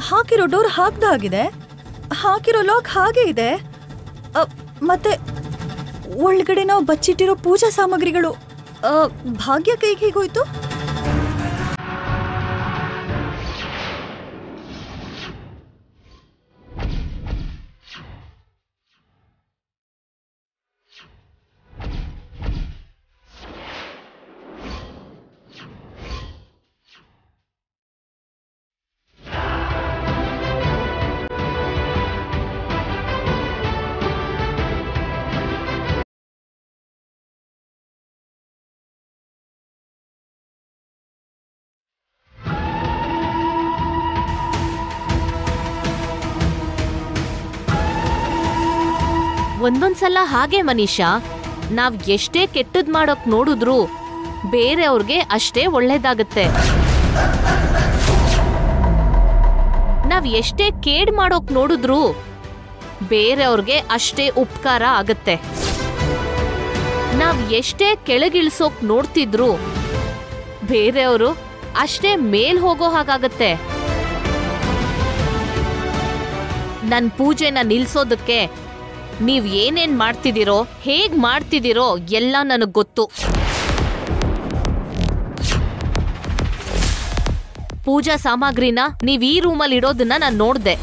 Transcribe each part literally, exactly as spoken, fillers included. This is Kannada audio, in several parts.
ಹಾಕಿರೋ ಡೋರ್ ಹಾಕ್ದಾಗಿದೆ, ಹಾಕಿರೋ ಲಾಕ್ ಹಾಗೆ ಇದೆ. ಮತ್ತೆ ಒಳಗಡೆ ನಾವು ಬಚ್ಚಿಟ್ಟಿರೋ ಪೂಜಾ ಸಾಮಗ್ರಿಗಳು. ಭಾಗ್ಯ ಕೈಗೆ ಹೇಗೋಯ್ತು? ಒಂದೊಂದ್ಸಲ ಹಾಗೆ ಮನೀಷಾ, ನಾವ್ ಎಷ್ಟೇ ಕೆಟ್ಟದ್ ಮಾಡೋಕ್ ನೋಡಿದ್ರು ಬೇರೆಯವ್ರಿಗೆ ಅಷ್ಟೇ ಒಳ್ಳೇದಾಗತ್ತೆ. ನಾವ್ ಎಷ್ಟೇ ಕೇಡ್ ಮಾಡೋಕ್ ನೋಡಿದ್ರು ಬೇರೆಯವ್ರಿಗೆ ಅಷ್ಟೇ ಉಪಕಾರ ಆಗತ್ತೆ. ನಾವ್ ಎಷ್ಟೇ ಕೆಳಗಿಳಿಸೋಕ್ ನೋಡ್ತಿದ್ರು ಬೇರೆಯವರು ಅಷ್ಟೇ ಮೇಲ್ ಹೋಗೋ ಹಾಗಾಗತ್ತೆ. ನನ್ ಪೂಜೆನ ನಿಲ್ಸೋದಕ್ಕೆ ನೀವ್ ಏನೇನ್ ಮಾಡ್ತಿದ್ದೀರೋ, ಹೇಗ್ ಮಾಡ್ತಿದ್ದೀರೋ ಎಲ್ಲ ನನಗ್ ಗೊತ್ತು. ಪೂಜಾ ಸಾಮಗ್ರಿನ ನೀವ್ ಈ ರೂಮಲ್ಲಿ ಇಡೋದನ್ನ ನಾನ್ ನೋಡ್ದೆ.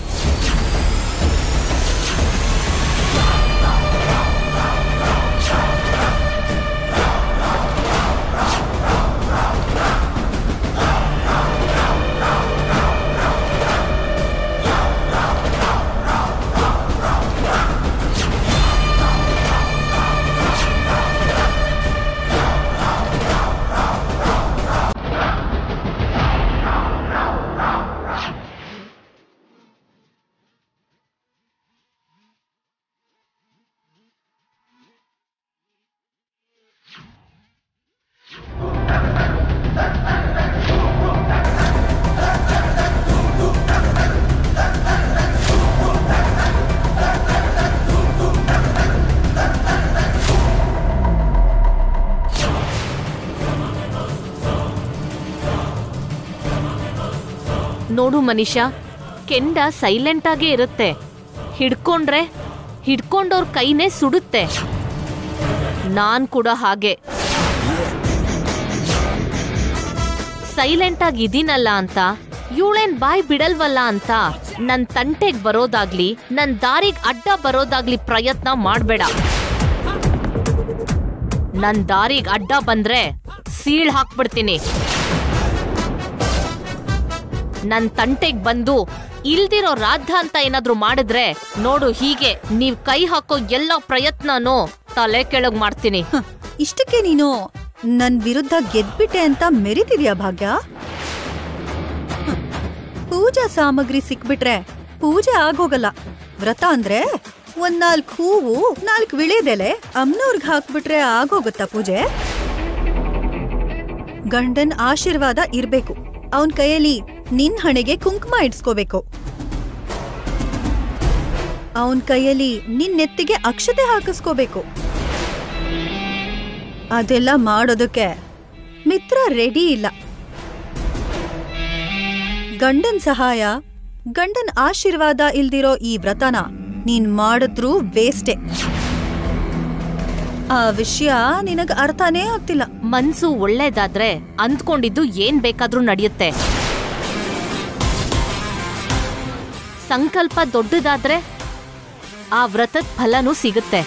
ನೋಡು ಮನೀಷಾ, ಕೆಂಡ ಸೈಲೆಂಟ್ ಆಗೇ ಇರುತ್ತೆ. ಹಿಡ್ಕೊಂಡ್ರೆ ಹಿಡ್ಕೊಂಡವ್ರ ಕೈನೇ ಸುಡುತ್ತೆ. ನಾನ್ ಕೂಡ ಹಾಗೆ ಸೈಲೆಂಟ್ ಆಗಿ ಇದೀನಲ್ಲ ಅಂತ ಇವಳೇನ್ ಬಾಯ್ ಬಿಡಲ್ವಲ್ಲ ಅಂತ ನನ್ ತಂಟೆಗ್ ಬರೋದಾಗ್ಲಿ ನನ್ ದಾರಿಗ್ ಅಡ್ಡ ಬರೋದಾಗ್ಲಿ ಪ್ರಯತ್ನ ಮಾಡ್ಬೇಡ. ನನ್ ದಾರಿಗ್ ಅಡ್ಡ ಬಂದ್ರೆ ಸೀಳ್ ಹಾಕ್ಬಿಡ್ತೀನಿ. ನನ್ ತಂಟೆಗ್ ಬಂದು ಇಲ್ದಿರೋ ರಾಧ ಅಂತ ಏನಾದ್ರು ಮಾಡಿದ್ರೆ ನೋಡು, ಹೀಗೆ ನೀವ್ ಕೈ ಹಾಕೋ ಎಲ್ಲ ಪ್ರಯತ್ನನೂ ತಲೆ ಕೆಳಗ್ ಮಾಡ್ತೀನಿ. ಇಷ್ಟಕ್ಕೆ ನೀನು ನನ್ ವಿರುದ್ಧ ಗೆದ್ಬಿಟ್ಟೆ ಅಂತ ಮೆರಿತಿದ್ಯಾ ಭಾಗ್ಯ? ಪೂಜಾ ಸಾಮಗ್ರಿ ಸಿಕ್ಬಿಟ್ರೆ ಪೂಜೆ ಆಗೋಗಲ್ಲ. ವ್ರತ ಅಂದ್ರೆ ಒಂದ್ ನಾಲ್ಕು ಹೂವು, ನಾಲ್ಕು ವಿಳೆದೆಲೆ ಅಮ್ನವ್ರಿಗೆ ಹಾಕ್ಬಿಟ್ರೆ ಆಗೋಗುತ್ತಾ ಪೂಜೆ? ಗಂಡನ್ ಆಶೀರ್ವಾದ ಇರ್ಬೇಕು. ಅವನ್ ಕೈಯಲ್ಲಿ ನಿನ್ ಹಣೆಗೆ ಕುಂಕುಮ ಇಡ್ಸ್ಕೋಬೇಕು. ಅವನ್ ಕೈಯಲ್ಲಿ ನಿನ್ ನೆತ್ತಿಗೆ ಅಕ್ಷತೆ ಹಾಕಿಸ್ಕೋಬೇಕು. ಅದೆಲ್ಲ ಮಾಡೋದಕ್ಕೆ ಮಿತ್ರ ರೆಡಿ ಇಲ್ಲ. ಗಂಡನ್ ಸಹಾಯ, ಗಂಡನ್ ಆಶೀರ್ವಾದ ಇಲ್ದಿರೋ ಈ ವ್ರತನ ನೀನ್ ಮಾಡಿದ್ರೂ ವೇಸ್ಟೆ. ಆ ವಿಷಯ ನಿನಗ್ ಅರ್ಥನೇ ಆಗ್ತಿಲ್ಲ. ಮನ್ಸು ಒಳ್ಳೇದಾದ್ರೆ ಅಂದ್ಕೊಂಡಿದ್ದು ಏನ್ ಬೇಕಾದ್ರೂ ನಡೆಯುತ್ತೆ. ಸಂಕಲ್ಪ ದೊಡ್ಡದಾದ್ರೆ ಆ ವ್ರತದ ಫಲನೂ ಸಿಗುತ್ತೆ.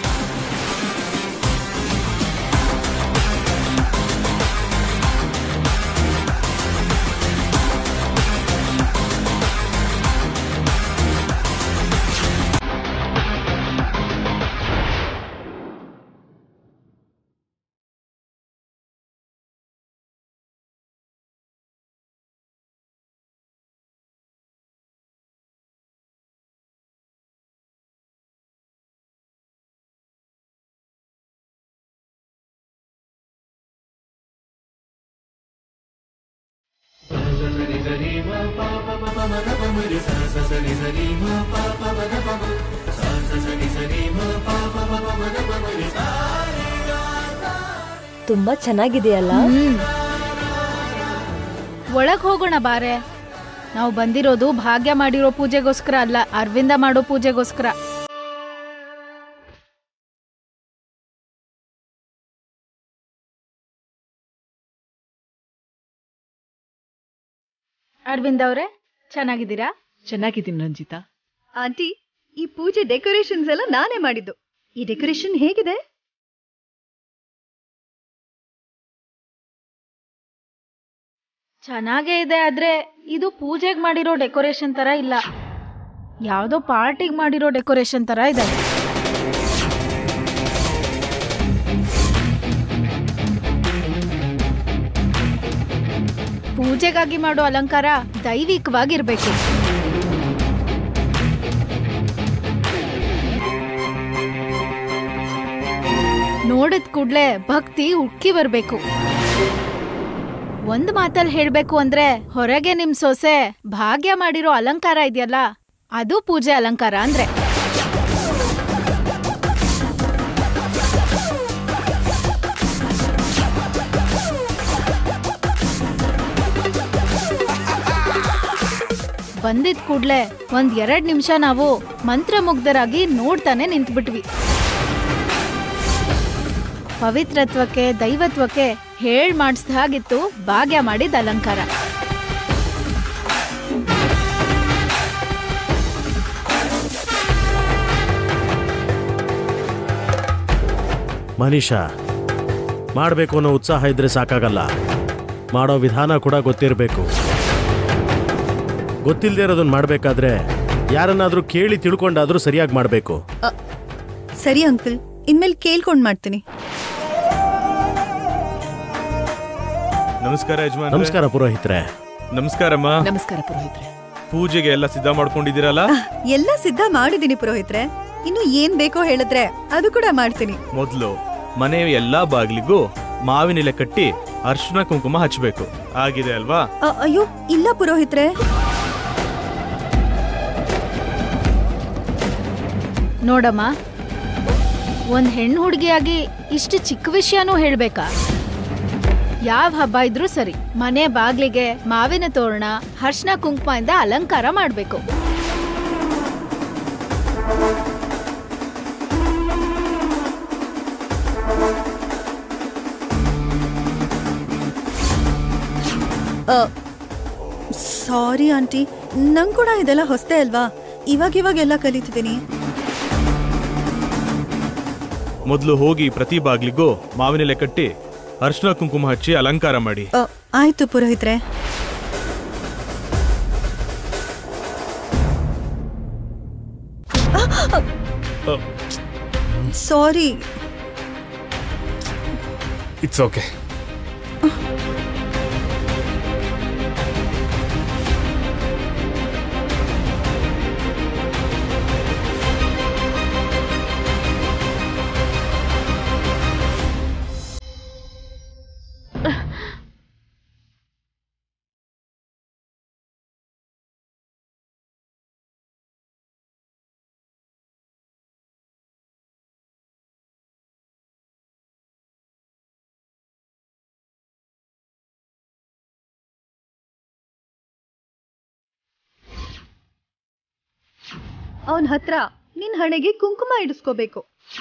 ತುಂಬಾ ಚೆನ್ನಾಗಿದೆಯಲ್ಲ. ಒಳಗ್ ಹೋಗೋಣ ಬಾರೆ. ನಾವು ಬಂದಿರೋದು ಭಾಗ್ಯ ಮಾಡಿರೋ ಪೂಜೆಗೋಸ್ಕರ ಅಲ್ಲ, ಅರವಿಂದ ಮಾಡೋ ಪೂಜೆಗೋಸ್ಕರ. ಅರವಿಂದ್ ಅವ್ರೆ, ಚೆನ್ನಾಗಿದ್ದೀರಾ? ಚೆನ್ನಾಗಿದ್ದೀನಿ ರಂಜಿತಾ. ಆಂಟಿ, ಈ ಪೂಜೆ ಡೆಕೋರೇಷನ್ಸ್ ಎಲ್ಲ ನಾನೇ ಮಾಡಿದ್ದು. ಈ ಡೆಕೋರೇಷನ್ ಹೇಗಿದೆ? ಚೆನ್ನಾಗೇ ಇದೆ, ಆದ್ರೆ ಇದು ಪೂಜೆಗೆ ಮಾಡಿರೋ ಡೆಕೋರೇಷನ್ ತರ ಇಲ್ಲ, ಯಾವ್ದೋ ಪಾರ್ಟಿಗೆ ಮಾಡಿರೋ ಡೆಕೋರೇಷನ್ ತರ ಇದೆ. ಪೂಜೆಗಾಗಿ ಮಾಡೋ ಅಲಂಕಾರ ದೈವಿಕವಾಗಿರ್ಬೇಕು. ನೋಡಿದ ಕೂಡ್ಲೆ ಭಕ್ತಿ ಉಕ್ಕಿ ಬರ್ಬೇಕು. ಒಂದ್ ಮಾತಲ್ಲಿ ಹೇಳ್ಬೇಕು ಅಂದ್ರೆ, ಹೊರಗೆ ನಿಮ್ ಸೊಸೆ ಭಾಗ್ಯ ಮಾಡಿರೋ ಅಲಂಕಾರ ಇದೆಯಲ್ಲ, ಅದು ಪೂಜೆ ಅಲಂಕಾರ ಅಂದ್ರೆ. ಬಂದಿದ್ ಕೂಡ್ಲೆ ಒಂದ್ ಎರಡ್ ನಿಮಿಷ ನಾವು ಮಂತ್ರಮುಗ್ಧರಾಗಿ ನೋಡ್ತಾನೆ ನಿಂತ್ಬಿಟ್ವಿ. ಪವಿತ್ರತ್ವಕ್ಕೆ ದೈವತ್ವಕ್ಕೆ ಹೇಳ್ ಮಾಡಿಸ್ದ ಹಾಗಿತ್ತು ಭಾಗ್ಯ ಮಾಡಿದ ಅಲಂಕಾರ. ಮನೀಷಾ, ಮಾಡಬೇಕು ಅನ್ನೋ ಉತ್ಸಾಹ ಇದ್ರೆ ಸಾಕಾಗಲ್ಲ, ಮಾಡೋ ವಿಧಾನ ಕೂಡ ಗೊತ್ತಿರಬೇಕು. ಗೊತ್ತಿಲ್ಲದೆ ಇರೋದನ್ನ ಮಾಡಬೇಕಾದ್ರೆ ಯಾರನ್ನಾದ್ರೂ ಕೇಳಿ ತಿಳ್ಕೊಂಡಾದ್ರೂ ಸರಿಯಾಗಿ ಮಾಡಬೇಕು. ಸರಿ ಅಂಕಲ್, ಇನ್ಮೇಲೆ ಕೇಳ್ಕೊಂಡ್ ಮಾಡ್ತೀನಿ. ನಮಸ್ಕಾರ ಯಜಮಾನ್. ನಮಸ್ಕಾರ ಪುರೋಹಿತ್ರೆ. ನಮಸ್ಕಾರಮ್ಮ. ನಮಸ್ಕಾರ ಪುರೋಹಿತ್ರೆ. ಪೂಜೆಗೆ ಎಲ್ಲ ಸಿದ್ಧ ಮಾಡ್ಕೊಂಡಿದ್ದೀರಲ್ಲ? ಎಲ್ಲ ಸಿದ್ಧ ಮಾಡಿದೀನಿ ಪುರೋಹಿತ್ರೆ. ಇನ್ನು ಏನ್ ಬೇಕೋ ಹೇಳಿದ್ರೆ ಅದು ಕೂಡ ಮಾಡ್ತೀನಿ. ಮೊದ್ಲು ಮನೆಯ ಎಲ್ಲಾ ಬಾಗಿಲಿಗೂ ಮಾವಿನೆಲೆ ಕಟ್ಟಿ ಅರ್ಶಿನ ಕುಂಕುಮ ಹಚ್ಚಬೇಕು. ಆಗಿದೆ ಅಲ್ವಾ? ಅಯ್ಯೋ ಇಲ್ಲ ಪುರೋಹಿತ್ರೆ. ನೋಡಮ್ಮ, ಒಂದ್ ಹೆಣ್ಣು ಹುಡುಗಿಯಾಗಿ ಇಷ್ಟು ಚಿಕ್ಕ ವಿಷಯನೂ ಹೇಳ್ಬೇಕಾ? ಯಾವ ಹಬ್ಬ ಇದ್ರೂ ಸರಿ, ಮನೆ ಬಾಗ್ಲಿಗೆ ಮಾವಿನ ತೋರಣ, ಅರ್ಶಿನ ಕುಂಕುಮದಿಂದ ಅಲಂಕಾರ ಮಾಡ್ಬೇಕು. ಸಾರಿ ಆಂಟಿ, ನಂಗ್ ಕೂಡ ಇದೆಲ್ಲ ಹೊಸ್ತೆ ಅಲ್ವಾ, ಇವಾಗ ಇವಾಗೆಲ್ಲ ಕಲಿತಿದ್ದೀನಿ. ಮೊದ್ಲು ಹೋಗಿ ಪ್ರತಿ ಬಾಗ್ಲಿಗೂ ಮಾವಿನೆಲೆ ಕಟ್ಟಿ ಅರ್ಶಿನ ಕುಂಕುಮ ಹಚ್ಚಿ ಅಲಂಕಾರ ಮಾಡಿ. ಆಯ್ತು ಪುರೋಹಿತ್ರೆ. ಸಾರಿ. It's okay. ಅವನ್ ಹತ್ರ ನಿನ್ ಹಣೆಗೆ ಕುಂಕುಮ ಇಡಿಸ್ಕೋಬೇಕು.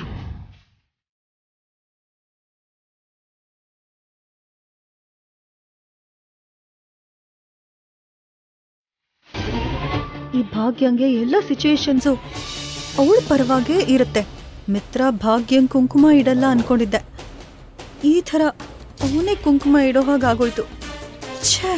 ಈ ಭಾಗ್ಯಂಗೆ ಎಲ್ಲ ಸಿಚುವೇಶನ್ಸು ಅವಳ ಪರವಾಗೇ ಇರುತ್ತೆ. ಮಿತ್ರ ಭಾಗ್ಯಂಗ್ ಕುಂಕುಮ ಇಡಲ್ಲ ಅನ್ಕೊಂಡಿದ್ದೆ, ಈ ಥರ ಅವನೇ ಕುಂಕುಮ ಇಡೋ ಹಾಗಾಗೋಯ್ತು. ಛೇ.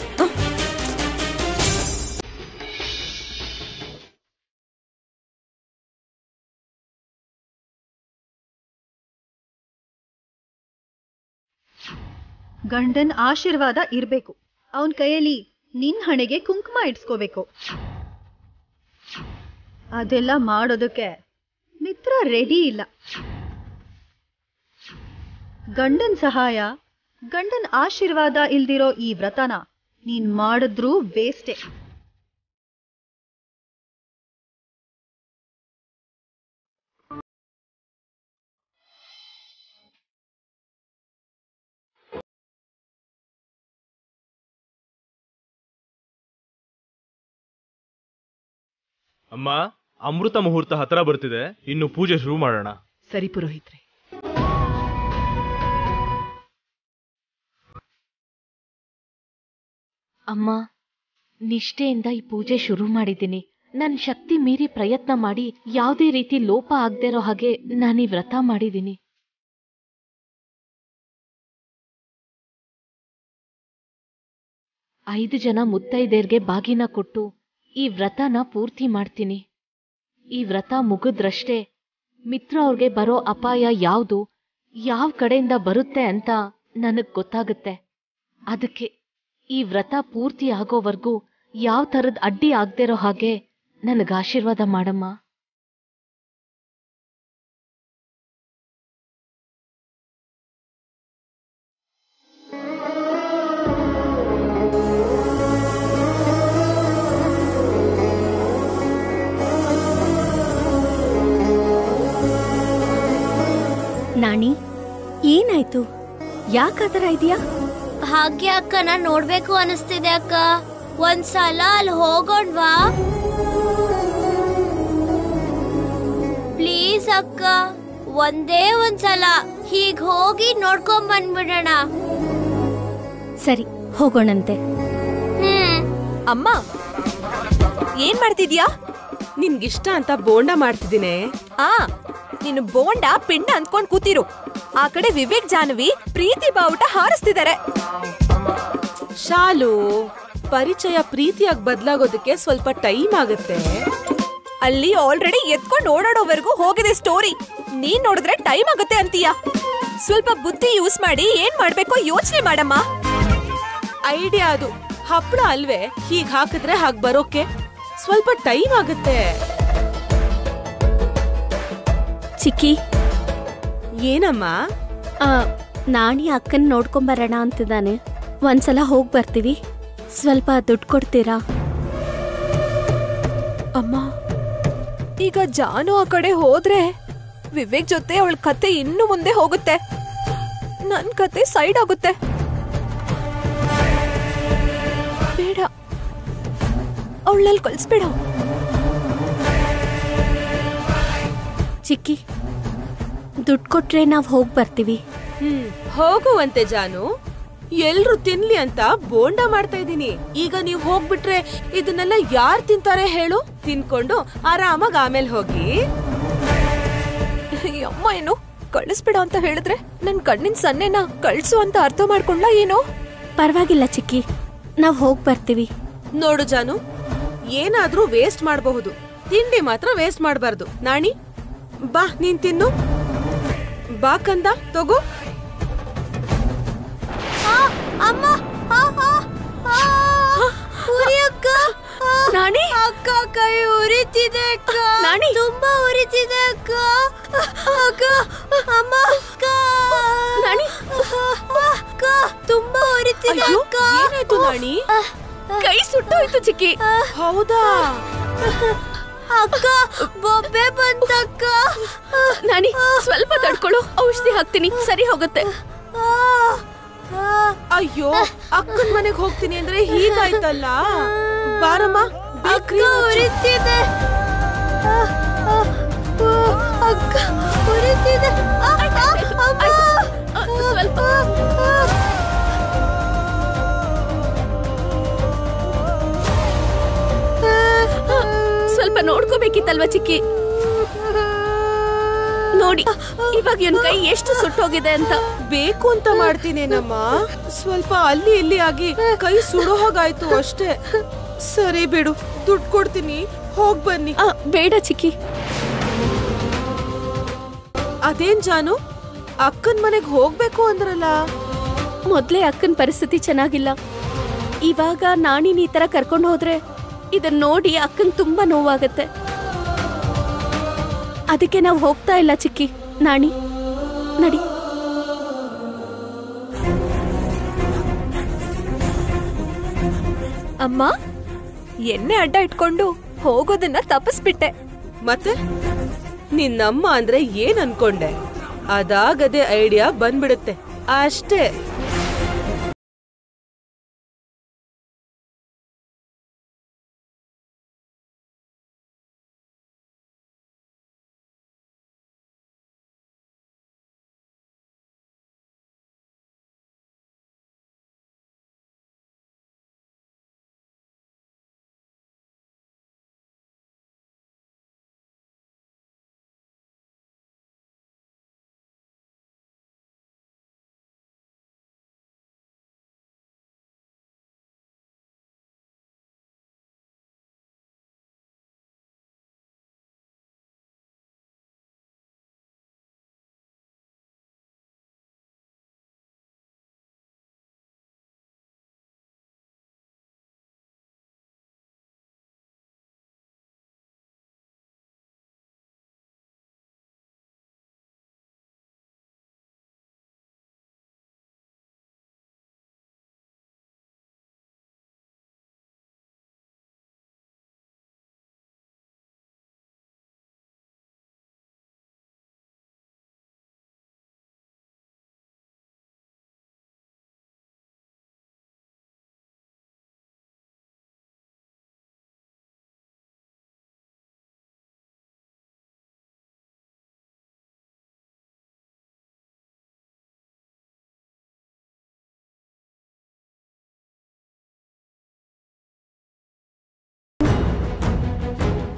ಗಂಡನ್ ಆಶೀರ್ವಾದ ಇರ್ಬೇಕು. ಅವನ್ ಕೈಯಲ್ಲಿ ನಿನ್ ಹಣೆಗೆ ಕುಂಕುಮ ಇಡ್ಸ್ಕೋಬೇಕು. ಅದೆಲ್ಲ ಮಾಡೋದಕ್ಕೆ ಮಿತ್ರ ರೆಡಿ ಇಲ್ಲ. ಗಂಡನ್ ಸಹಾಯ, ಗಂಡನ್ ಆಶೀರ್ವಾದ ಇಲ್ದಿರೋ ಈ ವ್ರತನ ನೀನ್ ಮಾಡಿದ್ರೂ ವೇಸ್ಟೇ. ಅಮ್ಮ, ಅಮೃತ ಮುಹೂರ್ತ ಹತ್ರ ಬರ್ತಿದೆ, ಇನ್ನು ಪೂಜೆ ಶುರು ಮಾಡೋಣ. ಸರಿ ಪುರೋಹಿತ್ರೆ. ಅಮ್ಮ, ನಿಷ್ಠೆಯಿಂದ ಈ ಪೂಜೆ ಶುರು ಮಾಡಿದ್ದೀನಿ. ನನ್ನ ಶಕ್ತಿ ಮೀರಿ ಪ್ರಯತ್ನ ಮಾಡಿ ಯಾವುದೇ ರೀತಿ ಲೋಪ ಆಗದೆ ಇರೋ ಹಾಗೆ ನಾನು ಈ ವ್ರತ ಮಾಡಿದ್ದೀನಿ. ಐದು ಜನ ಮುತ್ತೈದೆಯರ್ಗೆ ಬಾಗಿನ ಕೊಟ್ಟು ಈ ವ್ರತನ ಪೂರ್ತಿ ಮಾಡ್ತೀನಿ. ಈ ವ್ರತ ಮುಗಿದ್ರಷ್ಟೇ ಮಿತ್ರ ಅವ್ರಿಗೆ ಬರೋ ಅಪಾಯ ಯಾವುದು, ಯಾವ ಕಡೆಯಿಂದ ಬರುತ್ತೆ ಅಂತ ನನಗ್ ಗೊತ್ತಾಗುತ್ತೆ. ಅದಕ್ಕೆ ಈ ವ್ರತ ಪೂರ್ತಿ ಆಗೋವರೆಗೂ ಯಾವ ಥರದ ಅಡ್ಡಿ ಆಗದಿರೋ ಹಾಗೆ ನನಗೆ ಆಶೀರ್ವಾದ ಮಾಡಮ್ಮ. ನಾಣಿ, ಏನಾಯ್ತು? ಯಾಕಾತರ ಇದೆಯಾ? ಹಾಗೆ ಅಕ್ಕ, ನಾನ್ ನೋಡ್ಬೇಕು ಅನಿಸ್ತಿದೆ ಅಕ್ಕ. ಒಂದ್ಸಲ ಅಲ್ಲಿ ಹೋಗೋಣ್ವಾ ಪ್ಲೀಸ್ ಅಕ್ಕ? ಒಂದೇ ಒಂದ್ಸಲ ಹೀಗ್ ಹೋಗಿ ನೋಡ್ಕೊಂಡ್ ಬಂದ್ಬಿಡೋಣ. ಸರಿ, ಹೋಗೋಣಂತೆ. ಹ್ಮ್. ಅಮ್ಮ, ಏನ್ ಮಾಡ್ತಿದ್ಯಾ? ನಿನ್ಗಿಷ್ಟ ಅಂತ ಬೋಂಡ ಮಾಡ್ತಿದ್ದೀನಿ. ಆ ನೀನು ಬೋಂಡ ಪಿಂಡ ಅಂದ್ಕೊಂಡ್ ಕೂತಿರು. ಆ ಕಡೆ ವಿವೇಕ್ ಜಾನ್ವಿ ಪ್ರೀತಿ ಬಾವುಟ ಹಾರಿಸ್ತಿದ್ದಾರೆ. ಶಾಲು, ಪರಿಚಯ ಪ್ರೀತಿಯಾಗಿ ಬದಲಾಗೋದಕ್ಕೆ ಸ್ವಲ್ಪ ಟೈಮ್ ಆಗುತ್ತೆ. ಅಲ್ಲಿ ಆಲ್ರೆಡಿ ಎತ್ಕೊಂಡು ಓಡಾಡೋವರೆಗೂ ಹೋಗಿದೆ ಸ್ಟೋರಿ. ನೀನ್ ನೋಡಿದ್ರೆ ಟೈಮ್ ಆಗುತ್ತೆ ಅಂತೀಯ. ಸ್ವಲ್ಪ ಬುದ್ಧಿ ಯೂಸ್ ಮಾಡಿ ಏನ್ ಮಾಡ್ಬೇಕೋ ಯೋಚನೆ ಮಾಡಮ್ಮ. ಐಡಿಯಾ ಅದು. ಹಪ್ಪಳ ಅಲ್ವೇ, ಹೀಗ್ ಹಾಕಿದ್ರೆ ಹಾಗ್ ಬರೋಕೆ ಸ್ವಲ್ಪ ಟೈಮ್ ಆಗುತ್ತೆ. ಚಿಕ್ಕಿ, ಏನಮ್ಮ? ನಾಣಿ ಅಕ್ಕನ್ ನೋಡ್ಕೊಂಬರೋಣ ಅಂತಿದ್ದಾನೆ. ಒಂದ್ಸಲ ಹೋಗ್ ಬರ್ತೀವಿ. ಸ್ವಲ್ಪ ದುಡ್ಡು ಕೊಡ್ತೀರಾ? ಅಮ್ಮ, ಈಗ ಜಾನು ಆ ಕಡೆ ಹೋದ್ರೆ ವಿವೇಕ್ ಜೊತೆ ಅವಳ ಕತೆ ಇನ್ನು ಮುಂದೆ ಹೋಗುತ್ತೆ. ನನ್ ಕತೆ ಸೈಡ್ ಆಗುತ್ತೆ. ಬೇಡ, ಅವಳಲ್ಲಿ ಕಳ್ಸ್ಬೇಡ. ಚಿಕ್ಕಿ, ದುಡ್ಡು ಕೊಟ್ರೆ ನಾವ್ ಹೋಗ್ ಬರ್ತೀವಿ. ಹ್ಮ್, ಹೋಗುವಂತೆ ಜಾನು. ಎಲ್ರು ತಿನ್ಲಿ ಅಂತ ಬೋಂಡ ಮಾಡ್ತಾ ಇದೀನಿ. ಈಗ ನೀವ್ ಹೋಗ್ಬಿಟ್ರೆ ಇದನ್ನೆಲ್ಲ ಯಾರ್ ತಿಂತಾರೆ ಹೇಳು? ತಿನ್ಕೊಂಡು ಆರಾಮಾಗಿ ಆಮೇಲೆ ಹೋಗಿ. ಅಮ್ಮ ಏನು ಕಳಿಸ್ಬೇಡ ಅಂತ ಹೇಳಿದ್ರೆ ನನ್ ಕಣ್ಣಿನ ಸನ್ನೆನ ಕಳ್ಸು ಅಂತ ಅರ್ಥ ಮಾಡ್ಕೊಂಡ ಏನೋ? ಪರವಾಗಿಲ್ಲ ಚಿಕ್ಕಿ, ನಾವ್ ಹೋಗ್ ಬರ್ತೀವಿ. ನೋಡು ಜಾನು, ಏನಾದ್ರೂ ವೇಸ್ಟ್ ಮಾಡಬಹುದು, ತಿಂಡಿ ಮಾತ್ರ ವೇಸ್ಟ್ ಮಾಡಬಾರ್ದು. ನಾಣಿ, ಬಾ, ನೀನ್ ತಿನ್ನು. ಬಾ ಕಂದ, ತಗೋ. ಅಮ್ಮ, ಅಕ್ಕ, ನಾಣಿ, ಅಕ್ಕ ಕೈ ಉರಿತಿದೆ ಅಕ್ಕ. ನಾಣಿ, ತುಂಬಾ ಉರಿತಿದೆ ಅಕ್ಕ. ಅಕ್ಕ, ಅಮ್ಮ, ಅಕ್ಕ, ನಾಣಿ, ಅಕ್ಕ, ತುಂಬಾ ಉರಿತಿದೆ ಅಯ್ಯೋ, ಅಕ್ಕ. ಏನಾಯ್ತು ನಾಣಿ? ಕೈ ಸುಟ್ಟೋಯ್ತು ಚಿಕ್ಕಿ. ಹೌದಾ? ಅಕ್ಕ, ಬೊಬ್ಬೆ ಬಂತಕ್ಕ. ನಾಣಿ, ಸ್ವಲ್ಪ ತಡ್ಕೊಳ್ಳು, ಔಷಧಿ ಹಾಕ್ತೀನಿ, ಸರಿ ಹೋಗುತ್ತೆ. ಅಯ್ಯೋ, ಅಕ್ಕನ ಮನೆಗೆ ಹೋಗ್ತೀನಿ ಅಂದ್ರೆ ಹೀಗಾಯ್ತಲ್ಲ. ಬಾರಮ್ಮ, ಅಕ್ಕ ಉರಿತಿದೆ. ಅಕ್ಕ ಉರಿತಿದೆ. ಸ್ವಲ್ಪ ಸ್ವಲ್ಪ ನೋಡ್ಕೋಬೇಕಿತ್ತಲ್ವಾ ಚಿಕ್ಕಿ? ನೋಡಿ ಇವಾಗ ಇವನ್ ಕೈ ಎಷ್ಟು ಸುಟ್ಟೋಗಿದೆ ಅಂತ. ಬೇಕು ಅಂತ ಮಾಡ್ತೀನೇನಮ್ಮ, ಸ್ವಲ್ಪ ಅಲ್ಲಿ ಇಲ್ಲಿ ಆಗಿ ಕೈ ಸುಡೋ ಹಾಗಾಯ್ತು ಅಷ್ಟೇ. ಸರಿ ಬಿಡು, ದುಡ್ಡು ಕೊಡ್ತೀನಿ, ಹೋಗ್ ಬನ್ನಿ. ಬೇಡ ಚಿಕ್ಕಿ. ಅದೇನ್ ಜಾನು, ಅಕ್ಕನ್ ಮನೆಗ್ ಹೋಗ್ಬೇಕು ಅಂದ್ರಲ್ಲ? ಮೊದ್ಲೇ ಅಕ್ಕನ ಪರಿಸ್ಥಿತಿ ಚೆನ್ನಾಗಿಲ್ಲ. ಇವಾಗ ನಾಣಿನ ಈ ತರ ಕರ್ಕೊಂಡು ಹೋದ್ರೆ ಇದನ್ನ ನೋಡಿ ಅಕ್ಕನ್ ತುಂಬಾ ನೋವಾಗತ್ತೆ. ಅದಕ್ಕೆ ನಾವು ಹೋಗ್ತಾ ಇಲ್ಲ ಚಿಕ್ಕಿ. ನಾಣಿ, ನಡಿ. ಅಮ್ಮ, ಎಣ್ಣೆ ಅಡ್ಡ ಇಟ್ಕೊಂಡು ಹೋಗೋದನ್ನ ತಪ್ಪಿಸ್ಬಿಟ್ಟೆ. ಮತ್ತೆ ನಿನ್ನಮ್ಮ ಅಂದ್ರೆ ಏನ್ ಅನ್ಕೊಂಡೆ? ಅದಾಗದೆ ಐಡಿಯಾ ಬಂದ್ಬಿಡುತ್ತೆ ಅಷ್ಟೇ.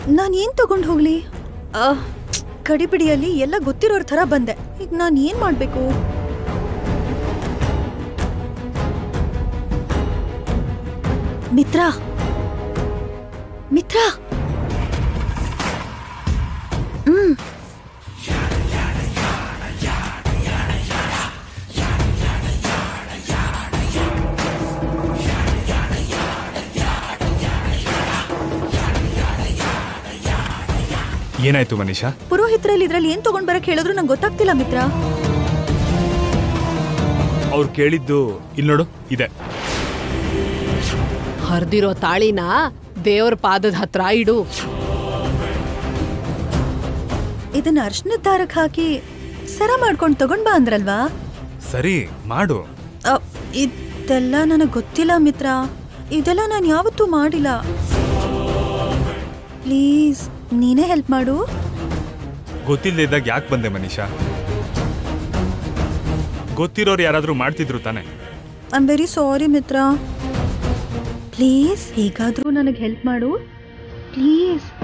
ನಾನು ಏನ್ ತಗೊಂಡು ಹೋಗ್ಲಿ? ಕಡಿಬಿಡಿಯಲ್ಲಿ ಎಲ್ಲ ಗೊತ್ತಿರೋರ್ ಥರ ಬಂದೆ. ಈಗ ನಾನು ಏನ್ ಮಾಡ್ಬೇಕು? ಮಿತ್ರ ಮಿತ್ರ ಹ್ಮ್ ಏನಾಯ್ತು ಮನೀಷಾ? ಪುರೋಹಿತರಲ್ಲಿ ಇದ್ರಲ್ಲಿ ಏನ್ ತಗೊಂಡ್ ಬರಕ್ ಹೇಳಿದ್ರು ನಂಗೆ ಗೊತ್ತಾಗ್ತಿಲ್ಲ ಮಿತ್ರ. ಅವ್ರು ಕೇಳಿದ್ದು ಇಲ್ಲಿ ನೋಡು ಇದೆ. ಹರಿದಿರೋ ತಾಳಿನ ದೇವ್ರ ಪಾದದ ಹತ್ರ ಇಡು. ಇದನ್ನ ಅರ್ಶನದ ದಾರಕ್ಕೆ ಹಾಕಿ ಸರ ಮಾಡ್ಕೊಂಡು ತಗೊಂಡ್ ಬಾ ಅಂದ್ರಲ್ವಾ? ಸರಿ ಮಾಡು. ಇದೆಲ್ಲ ನನಗೆ ಗೊತ್ತಿಲ್ಲ ಮಿತ್ರ. ಇದೆಲ್ಲ ನಾನು ಯಾವತ್ತೂ ಮಾಡಿಲ್ಲ. ಪ್ಲೀಸ್ ನೀನೇ ಹೆಲ್ಪ್ ಮಾಡು. ಗೊತ್ತಿಲ್ಲದೆ ಇದ್ದಾಗ ಯಾಕೆ ಬಂದೆ ಮನೀಷಾ? ಗೊತ್ತಿರೋರು ಯಾರಾದ್ರೂ ಮಾಡ್ತಿದ್ರು ತಾನೆ. ಐ ಆಮ್ ವೆರಿ ಸಾರಿ ಮಿತ್ರ. ಪ್ಲೀಸ್ ಹೇಗಾದ್ರೂ ನನಗೆ ಹೆಲ್ಪ್ ಮಾಡು ಪ್ಲೀಸ್.